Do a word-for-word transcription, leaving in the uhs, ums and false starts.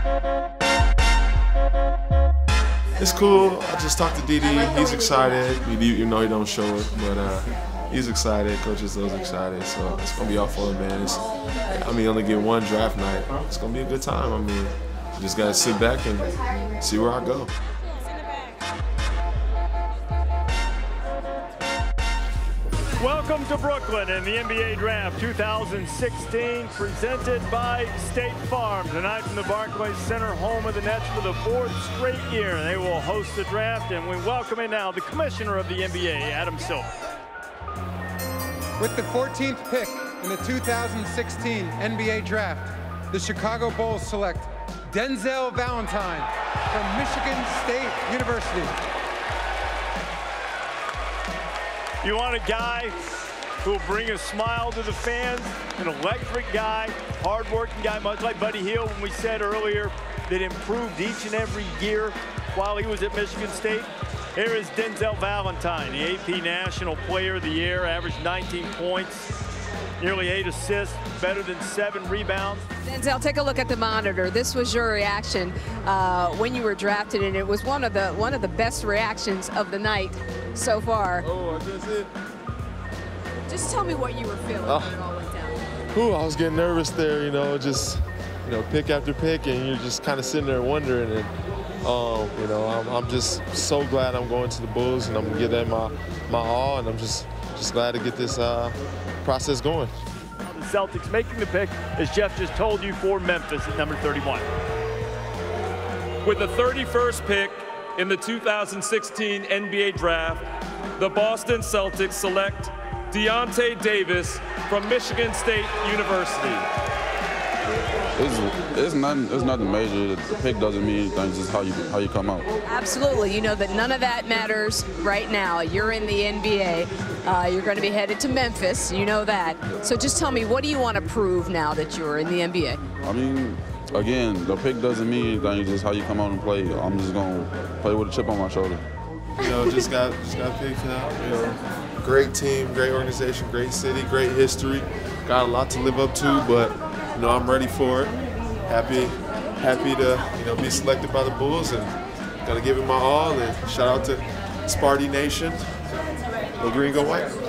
It's cool. I just talked to Didi. He's excited. You know he don't show it, but uh, he's excited. Coach is excited, so it's gonna be all for him, man. It's, I mean, only get one draft night. It's gonna be a good time. I mean, you just gotta sit back and see where I go. Welcome to Brooklyn in the N B A Draft two thousand sixteen, presented by State Farm. Tonight from the Barclays Center, home of the Nets for the fourth straight year. They will host the draft, and we welcome in now the commissioner of the N B A, Adam Silver. With the fourteenth pick in the two thousand sixteen N B A Draft, the Chicago Bulls select Denzel Valentine from Michigan State University. You want a guy who will bring a smile to the fans, an electric guy, hard-working guy, much like Buddy Hield, when we said earlier, that improved each and every year while he was at Michigan State. Here is Denzel Valentine, the A P National Player of the Year, averaged nineteen points, nearly eight assists, better than seven rebounds. Denzel, take a look at the monitor. This was your reaction uh, when you were drafted, and it was one of the one of the best reactions of the night so far. Oh, I just it. Just tell me what you were feeling Oh. when it all went down. Ooh, I was getting nervous there, you know, just you know, pick after pick, and you're just kind of sitting there wondering. And um, you know, I'm, I'm just so glad I'm going to the Bulls, and I'm gonna give them my my all, and I'm just just glad to get this uh, process going. The Celtics making the pick, as Jeff just told you, for Memphis at number thirty-one. With the thirty-first pick in the two thousand sixteen N B A Draft, the Boston Celtics select Deyonta Davis from Michigan State University. It's, it's nothing. It's nothing major. The pick doesn't mean anything. It's just how you how you come out. Absolutely. You know that none of that matters right now. You're in the N B A. Uh, you're going to be headed to Memphis. You know that. So just tell me, what do you want to prove now that you're in the N B A? I mean, again, the pick doesn't mean anything. It's just how you come out and play. I'm just gonna play with a chip on my shoulder. You know, just got just got picked out. You know, great team, great organization, great city, great history. Got a lot to live up to, but you know, I'm ready for it. Happy, happy to you know be selected by the Bulls, and gonna give it my all. And shout out to Sparty Nation. Go green, go white.